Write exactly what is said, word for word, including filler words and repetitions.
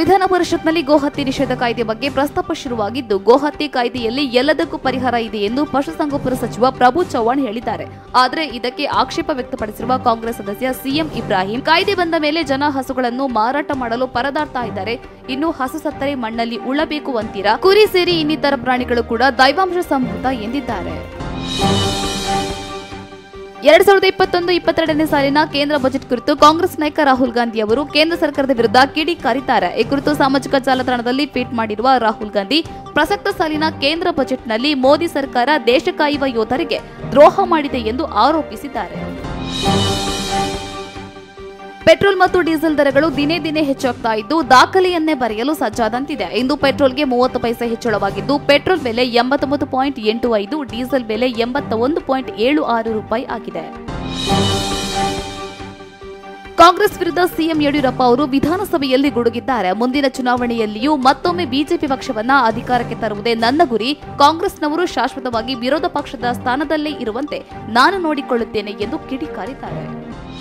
ವಿಧಾನ ಪರಿಷತ್ನಲ್ಲಿ ಗೋಹತ್ಯೆ ನಿಷೇಧ ಕಾಯ್ದೆ ಬಗ್ಗೆ ಪ್ರಸ್ತಾಪ ಶುರುವಾಗಿದ್ದು, ಗೋಹತ್ಯೆ ಕಾಯ್ದೆಯಲ್ಲಿ ಎಲ್ಲದಕ್ಕೂ ಪರಿಹಾರ ಇದೆ ಎಂದು ಪಶುಸಂಗೋಪನಾ ಸಚಿವ ಪ್ರಭು ಚವ್ಹಾಣ್ ಹೇಳಿದ್ದಾರೆ. ಆದರೆ ಇದಕ್ಕೆ ಆಕ್ಷೇಪ ವ್ಯಕ್ತಪಡಿಸಿರುವ ಕಾಂಗ್ರೆಸ್ ಸದಸ್ಯ ಸಿಎಂ ಇಬ್ರಾಹಿಂ, ಕಾಯ್ದೆ ಬಂದ ಮೇಲೆ ಜನ ಹಸುಗಳನ್ನು ಮಾರಾಟ ಮಾಡಲು ಪರದಾಡ್ತಾ ಇದ್ದಾರೆ. ಇನ್ನು ಹಸು ಸತ್ತರೆ ಮಣ್ಣಲ್ಲಿ ಉಳಬೇಕು ಅಂತೀರಾ? ಕುರಿ ಸೇರಿ ಇನ್ನಿತರ ಪ್ರಾಣಿಗಳು ಕೂಡ ದೈವಾಂಶ ಸಂಭೂತ ಎಂದಿದ್ದಾರೆ. ಎರಡ್ ಸಾವಿರದ ಇಪ್ಪತ್ತೊಂದು ಇಪ್ಪತ್ತೆರಡನೇ ಸಾಲಿನ ಕೇಂದ್ರ ಬಜೆಟ್ ಕುರಿತು ಕಾಂಗ್ರೆಸ್ ನಾಯಕ ರಾಹುಲ್ ಗಾಂಧಿ ಅವರು ಕೇಂದ್ರ ಸರ್ಕಾರದ ವಿರುದ್ಧ ಕಿಡಿಕಾರಿದ್ದಾರೆ. ಈ ಕುರಿತು ಸಾಮಾಜಿಕ ಜಾಲತಾಣದಲ್ಲಿ ಟ್ವೀಟ್ ಮಾಡಿರುವ ರಾಹುಲ್ ಗಾಂಧಿ, ಪ್ರಸಕ್ತ ಸಾಲಿನ ಕೇಂದ್ರ ಬಜೆಟ್ನಲ್ಲಿ ಮೋದಿ ಸರ್ಕಾರ ದೇಶ ಕಾಯುವ ಯೋಧರಿಗೆ ದ್ರೋಹ ಮಾಡಿದೆ ಎಂದು ಆರೋಪಿಸಿದ್ದಾರೆ. ಪೆಟ್ರೋಲ್ ಮತ್ತು ಡೀಸೆಲ್ ದರಗಳು ದಿನೇ ದಿನೇ ಹೆಚ್ಚಾಗ್ತಾ ಇದ್ದು, ದಾಖಲೆಯನ್ನೇ ಬರೆಯಲು ಸಜ್ಜಾದಂತಿದೆ. ಇಂದು ಪೆಟ್ರೋಲ್ಗೆ ಮೂವತ್ತು ಪೈಸೆ ಹೆಚ್ಚಳವಾಗಿದ್ದು, ಪೆಟ್ರೋಲ್ ಬೆಲೆ ಎಂಬತ್ತೊಂಬತ್ತು ಪಾಯಿಂಟ್ ಎಂಟು ಐದು, ಡೀಸೆಲ್ ಬೆಲೆ ಎಂಬತ್ತ ಒಂದು ಪಾಯಿಂಟ್ ಏಳು ಆರು ರೂಪಾಯಿ ಆಗಿದೆ. ಕಾಂಗ್ರೆಸ್ ವಿರುದ್ಧ ಸಿಎಂ ಯಡಿಯೂರಪ್ಪ ಅವರು ವಿಧಾನಸಭೆಯಲ್ಲಿ ಗುಡುಗಿದ್ದಾರೆ. ಮುಂದಿನ ಚುನಾವಣೆಯಲ್ಲಿಯೂ ಮತ್ತೊಮ್ಮೆ ಬಿಜೆಪಿ ಪಕ್ಷವನ್ನ ಅಧಿಕಾರಕ್ಕೆ ತರುವುದೇ ನನ್ನ ಗುರಿ. ಕಾಂಗ್ರೆಸ್ನವರು ಶಾಶ್ವತವಾಗಿ ವಿರೋಧ ಪಕ್ಷದ ಸ್ಥಾನದಲ್ಲೇ ಇರುವಂತೆ ನಾನು ನೋಡಿಕೊಳ್ಳುತ್ತೇನೆ ಎಂದು ಕಿಡಿಕಾರಿದ್ದಾರೆ.